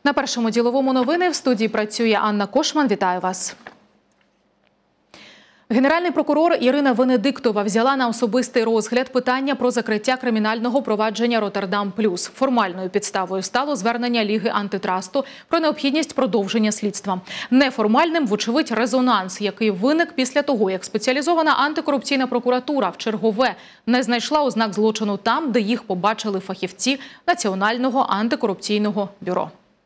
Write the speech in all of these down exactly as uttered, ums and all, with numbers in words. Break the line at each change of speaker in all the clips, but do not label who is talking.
На першому діловому новини в студії працює Анна Кошман. Вітаю вас. Генеральний прокурор Ірина Венедиктова взяла на особистий розгляд питання про закриття кримінального провадження «Роттердам Плюс». Формальною підставою стало звернення Ліги антитрасту про необхідність продовження слідства. Неформальним, вочевидь, резонанс, який виник після того, як спеціалізована антикорупційна прокуратура вчергове не знайшла ознак злочину там, де їх побачили фахівці Національного антикорупційного бюро.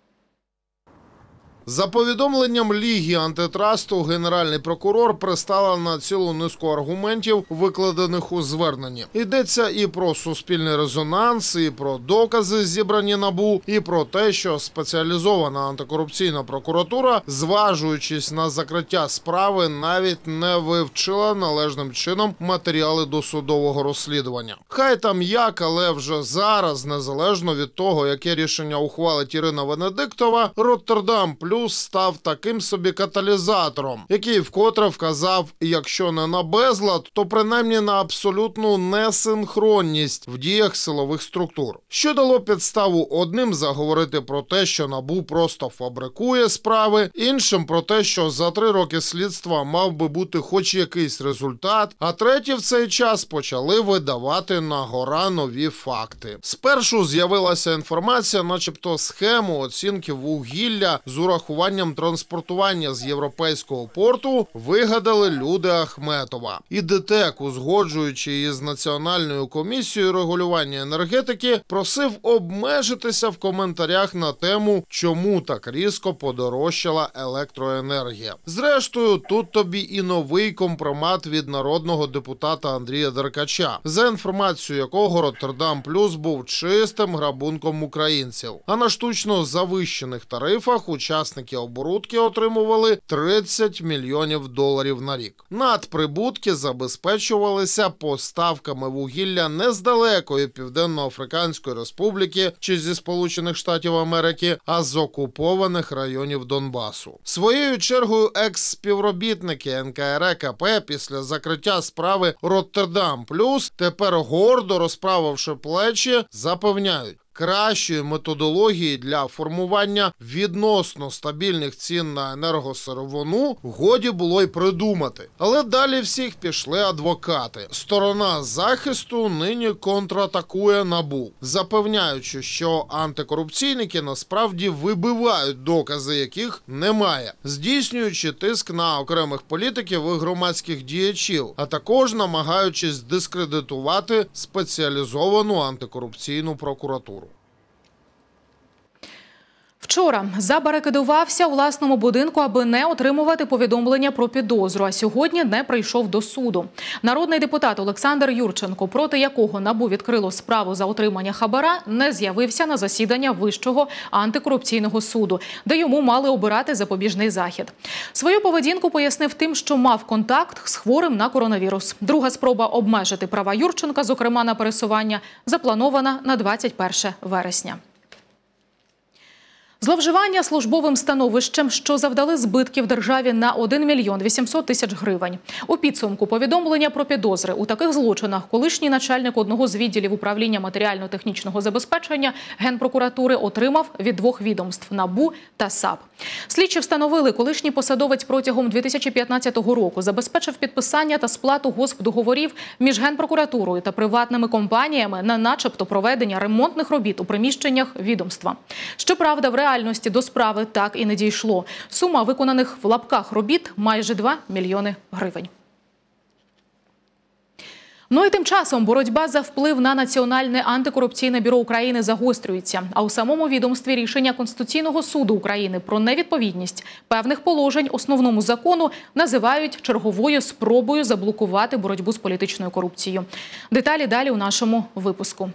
За повідомленням Ліги антитрасту, Генеральний прокурор пристала на цілу низку аргументів, викладених у зверненні. Йдеться і про суспільний резонанс, і про докази, зібрані НАБУ, і про те, що спеціалізована антикорупційна прокуратура, зважуючись на закриття справи, навіть не вивчила належним чином матеріали досудового розслідування. Хай там як, але вже зараз, незалежно від того, яке рішення ухвалить Ірина Венедиктова, «Роттердам Плюс» став таким собі каталізатором, який вкотре вказав, якщо не на безлад, то принаймні на абсолютну несинхронність в діях силових структур. Що дало підставу одним заговорити про те, що НАБУ просто фабрикує справи, іншим про те, що за три роки слідства мав би бути хоч якийсь результат, а треті в цей час почали видавати на гора нові факти. Спершу з'явилася інформація, начебто схему оцінки вугілля з урахуванням транспортування з європейського порту вигадали люди Ахметова. І ДТЕК, узгоджуючи із Національною комісією регулювання енергетики, просив обмежитися в коментарях на тему, чому так різко подорожчала електроенергія. Зрештою, тут тобі і новий компромат від народного депутата Андрія Деркача, за інформацією якого «Роттердам Плюс» був чистим грабунком українців. А на штучно завищених тарифах учасники оборудки отримували тридцять мільйонів доларів на рік. Надприбутки забезпечувалися поставками вугілля не з далекої Південно-Африканської Республіки чи зі Сполучених Штатів Америки, а з окупованих районів Донбасу. Своєю чергою екс-співробітники ен ка ер е ка пе після закриття справи «Роттердам Плюс», тепер гордо розправивши плечі, запевняють, кращої методології для формування відносно стабільних цін на енергосировину годі було й придумати. Але далі всіх пішли адвокати. Сторона захисту нині контратакує НАБУ, запевняючи, що антикорупційники насправді вибивають докази, яких немає, здійснюючи тиск на окремих політиків і громадських діячів, а також намагаючись дискредитувати спеціалізовану антикорупційну прокуратуру.
Вчора забарикадувався у власному будинку, аби не отримувати повідомлення про підозру, а сьогодні не прийшов до суду. Народний депутат Олександр Юрченко, проти якого НАБУ відкрило справу за отримання хабара, не з'явився на засідання Вищого антикорупційного суду, де йому мали обирати запобіжний захід. Свою поведінку пояснив тим, що мав контакт з хворим на коронавірус. Друга спроба обмежити права Юрченка, зокрема на пересування, запланована на двадцять перше вересня. Зловживання службовим становищем, що завдали збитків державі на один мільйон вісімсот тисяч гривень. У підсумку повідомлення про підозри у таких злочинах колишній начальник одного з відділів управління матеріально-технічного забезпечення Генпрокуратури отримав від двох відомств – НАБУ та САП. Слідчі встановили, колишній посадовець протягом дві тисячі п'ятнадцятого року забезпечив підписання та сплату госпдоговорів між Генпрокуратурою та приватними компаніями на начебто проведення ремонтних робіт у приміщеннях відомства. Щоправда, в реальності до справи так і не дійшло. Сума виконаних в лапках робіт – майже два мільйони гривень. Ну і тим часом боротьба за вплив на Національне антикорупційне бюро України загострюється. А у самому відомстві рішення Конституційного суду України про невідповідність певних положень основному закону називають черговою спробою заблокувати боротьбу з політичною корупцією. Деталі далі у нашому випуску.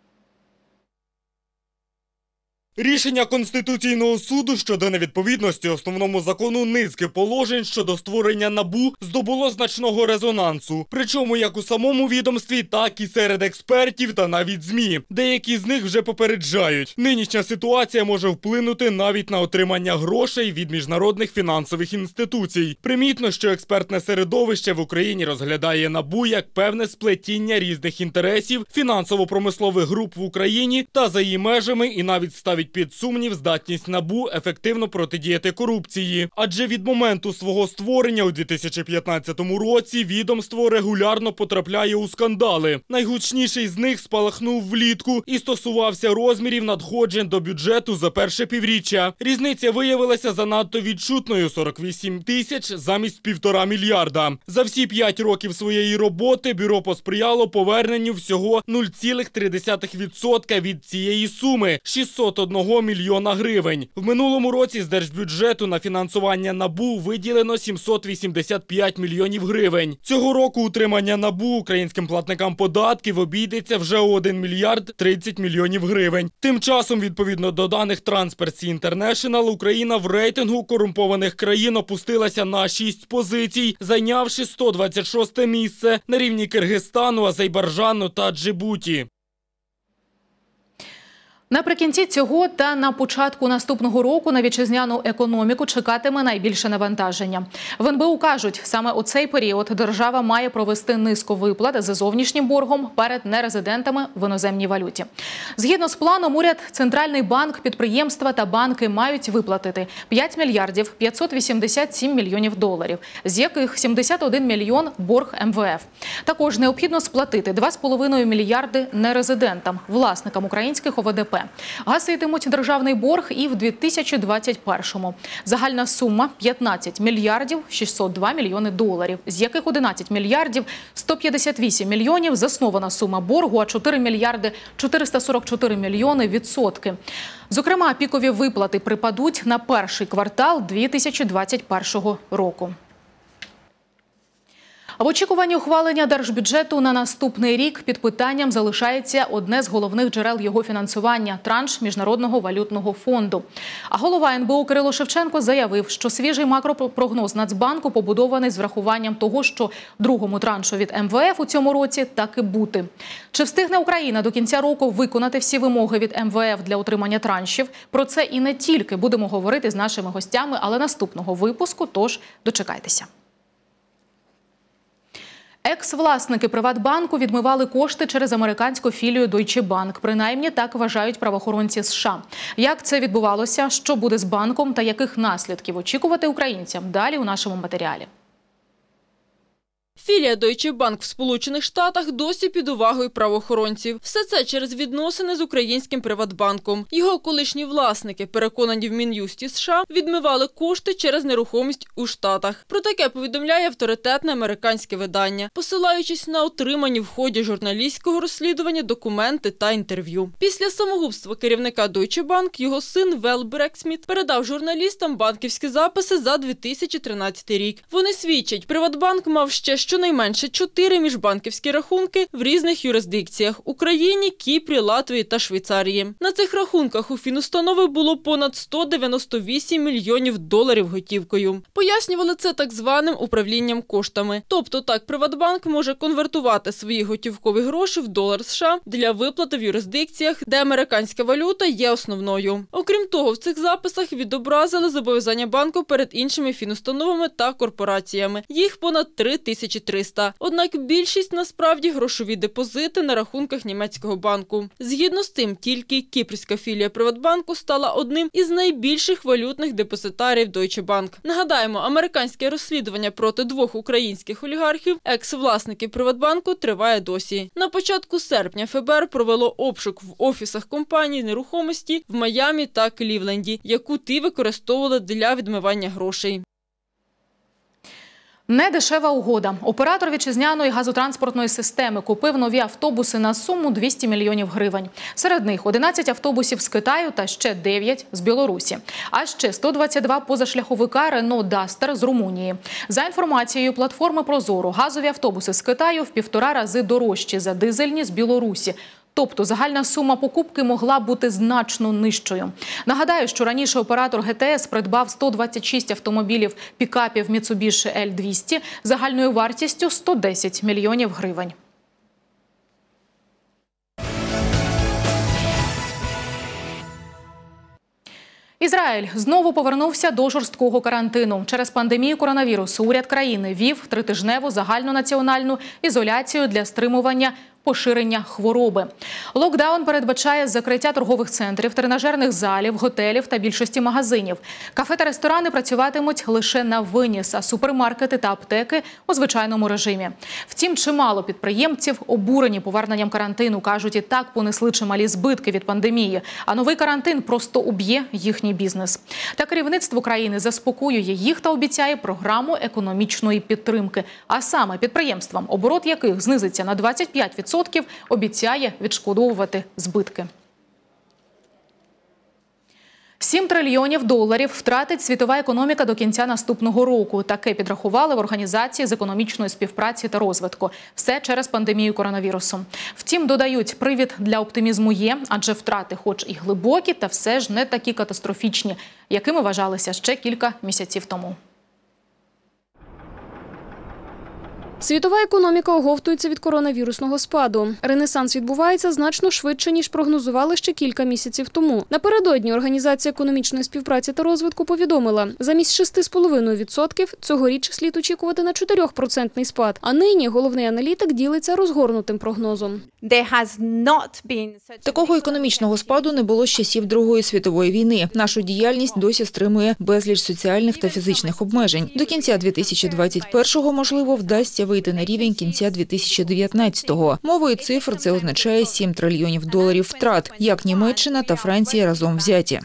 Рішення Конституційного суду щодо невідповідності основному закону низки положень щодо створення НАБУ здобуло значного резонансу. Причому як у самому відомстві, так і серед експертів та навіть ЗМІ. Деякі з них вже попереджають. Нинішня ситуація може вплинути навіть на отримання грошей від міжнародних фінансових інституцій. Примітно, що експертне середовище в Україні розглядає НАБУ як певне сплетіння різних інтересів, фінансово-промислових груп в Україні та за її межами і навіть ставить ставить під сумнів здатність НАБУ ефективно протидіяти корупції. Адже від моменту свого створення у дві тисячі п'ятнадцятому році відомство регулярно потрапляє у скандали. Найгучніший з них спалахнув влітку і стосувався розмірів надходжень до бюджету за перше півріччя. Різниця виявилася занадто відчутною – сорок вісім тисяч замість півтора мільярда. За всі п'ять років своєї роботи бюро посприяло поверненню всього нуль цілих три десятих відсотка від цієї суми – шістсот один мільйона гривень. В минулому році з держбюджету на фінансування НАБУ виділено сімсот вісімдесят п'ять мільйонів гривень. Цього року утримання НАБУ українським платникам податків обійдеться вже у один мільярд тридцять мільйонів гривень. Тим часом, відповідно до даних Transparency International, Україна в рейтингу корумпованих країн опустилася на шість позицій, зайнявши сто двадцять шосте місце на рівні Киргизстану, Азербайджану та Джибуті.
Наприкінці цього та на початку наступного року на вітчизняну економіку чекатиме найбільше навантаження. В ен бе у кажуть, саме у цей період держава має провести низку виплат за зовнішнім боргом перед нерезидентами в іноземній валюті. Згідно з планом, уряд, Центральний банк, підприємства та банки мають виплатити п'ять мільярдів п'ятсот вісімдесят сім мільйонів доларів, з яких сімдесят один мільйон – борг ем ве еф. Також необхідно сплатити два з половиною мільярди нерезидентам, власникам українських о ве де пе. Гаситимуть державний борг і в дві тисячі двадцять першому. Загальна сума – п'ятнадцять мільярдів шістсот два мільйони доларів, з яких одинадцять мільярдів сто п'ятдесят вісім мільйонів – заснована сума боргу, а чотири мільярди чотириста сорок чотири мільйони – відсотки. Зокрема, пікові виплати припадуть на перший квартал дві тисячі двадцять першого року. А в очікуванні ухвалення держбюджету на наступний рік під питанням залишається одне з головних джерел його фінансування – транш Міжнародного валютного фонду. А голова ен бе у Кирило Шевченко заявив, що свіжий макропрогноз Нацбанку побудований з врахуванням того, що другому траншу від ем ве еф у цьому році так і бути. Чи встигне Україна до кінця року виконати всі вимоги від ем ве еф для отримання траншів? Про це і не тільки будемо говорити з нашими гостями, але наступного випуску, тож дочекайтеся. Екс-власники Приватбанку відмивали кошти через американську філію Deutsche Bank. Принаймні, так вважають правоохоронці США. Як це відбувалося, що буде з банком та яких наслідків очікувати українцям? Далі у нашому матеріалі.
Філія Deutsche Bank в Сполучених Штатах досі під увагою правоохоронців. Все це через відносини з українським Приватбанком. Його колишні власники, переконані в Мін'юсті США, відмивали кошти через нерухомість у Штатах. Про таке повідомляє авторитетне американське видання, посилаючись на отримані в ході журналістського розслідування документи та інтерв'ю. Після самогубства керівника Deutsche Bank його син Вел Брексміт передав журналістам банківські записи за дві тисячі тринадцятий рік. Вони свідчать, Приватбанк мав ще щонайменше чотири міжбанківські рахунки в різних юрисдикціях – Україні, Кіпрі, Латвії та Швейцарії. На цих рахунках у фінустанови було понад сто дев'яносто вісім мільйонів доларів готівкою. Пояснювали це так званим управлінням коштами. Тобто так Приватбанк може конвертувати свої готівкові гроші в долар США для виплати в юрисдикціях, де американська валюта є основною. Окрім того, в цих записах відобразили зобов'язання банку перед іншими фінустановами та корпораціями. Їх понад три тисячі триста. Однак більшість насправді грошові депозити на рахунках німецького банку. Згідно з тим, тільки кіпрська філія Приватбанку стала одним із найбільших валютних депозитарів Deutsche Bank. Нагадаємо, американське розслідування проти двох українських олігархів, екс-власників Приватбанку, триває досі. На початку серпня еф бе ер провело обшук в офісах компаній нерухомості в Майамі та Клівленді, яку ті використовували для відмивання грошей.
Недешева угода. Оператор вітчизняної газотранспортної системи купив нові автобуси на суму двісті мільйонів гривень. Серед них одинадцять автобусів з Китаю та ще дев'ять з Білорусі. А ще сто двадцять два позашляховика Renault Duster з Румунії. За інформацією платформи «Прозоро», газові автобуси з Китаю в півтора рази дорожчі за дизельні з Білорусі. Тобто загальна сума покупки могла бути значно нижчою. Нагадаю, що раніше оператор ге те ес придбав сто двадцять шість автомобілів пікапів Mitsubishi ель двісті загальною вартістю сто десять мільйонів гривень. Ізраїль знову повернувся до жорсткого карантину. Через пандемію коронавірусу уряд країни ввів тритижневу загальнонаціональну ізоляцію для стримування поширення хвороби. Локдаун передбачає закриття торгових центрів, тренажерних залів, готелів та більшості магазинів. Кафе та ресторани працюватимуть лише на виніс, а супермаркети та аптеки у звичайному режимі. Втім, чимало підприємців обурені поверненням карантину. Кажуть, і так понесли чималі збитки від пандемії, а новий карантин просто уб'є їхній бізнес. Та керівництво країни заспокоює їх та обіцяє програму економічної підтримки. А саме підприємствам, оборот яких знизиться на двадцять п'ять відсотків, обіцяє відшкодовувати збитки. сім трильйонів доларів втратить світова економіка до кінця наступного року. Таке підрахували в Організації з економічної співпраці та розвитку. Все через пандемію коронавірусу. Втім, додають, привід для оптимізму є, адже втрати хоч і глибокі, та все ж не такі катастрофічні, якими вважалися ще кілька місяців тому.
Світова економіка оговтується від коронавірусного спаду. Ренесанс відбувається значно швидше, ніж прогнозували ще кілька місяців тому. Напередодні Організація економічної співпраці та розвитку повідомила, замість шести з половиною відсотків цьогоріч слід очікувати на чотирьохпроцентний спад. А нині головний аналітик ділиться розгорнутим прогнозом.
Такого економічного спаду не було з часів Другої світової війни. Нашу діяльність досі стримує безліч соціальних та фізичних обмежень. До кінця дві тисячі двадцять першого, можливо, вдасться вийти на рівень кінця дві тисячі дев'ятнадцятого. Мовою цифр це означає сім трильйонів доларів втрат, як Німеччина та Франція разом взяті.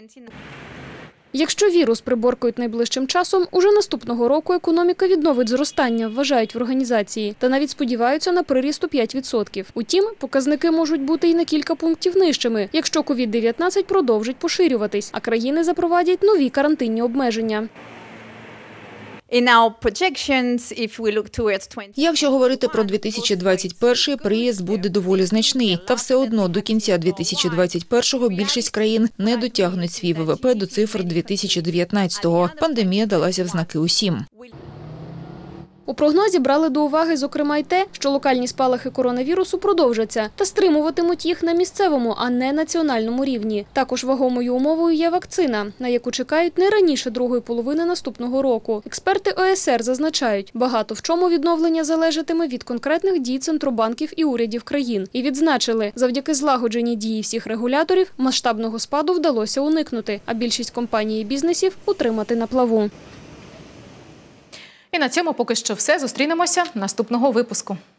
Якщо вірус приборкають найближчим часом, уже наступного року економіка відновить зростання, вважають в організації, та навіть сподіваються на приріст у п'ять відсотків. Утім, показники можуть бути і на кілька пунктів нижчими, якщо ковід дев'ятнадцять продовжить поширюватись, а країни запровадять нові карантинні обмеження.
Якщо говорити про дві тисячі двадцять перший, приїзд буде доволі значний. Та все одно до кінця дві тисячі двадцять першого більшість країн не дотягнуть свій ВВП до цифр дві тисячі дев'ятнадцятого. Пандемія далася в знаки усім.
У прогнозі брали до уваги, зокрема, й те, що локальні спалахи коронавірусу продовжаться та стримуватимуть їх на місцевому, а не національному рівні. Також вагомою умовою є вакцина, на яку чекають не раніше другої половини наступного року. Експерти О Е С Ер зазначають, багато в чому відновлення залежатиме від конкретних дій центробанків і урядів країн. І відзначили, завдяки злагодженій дії всіх регуляторів масштабного спаду вдалося уникнути, а більшість компаній і бізнесів утримати на плаву.
І на цьому поки що все. Зустрінемося наступного випуску.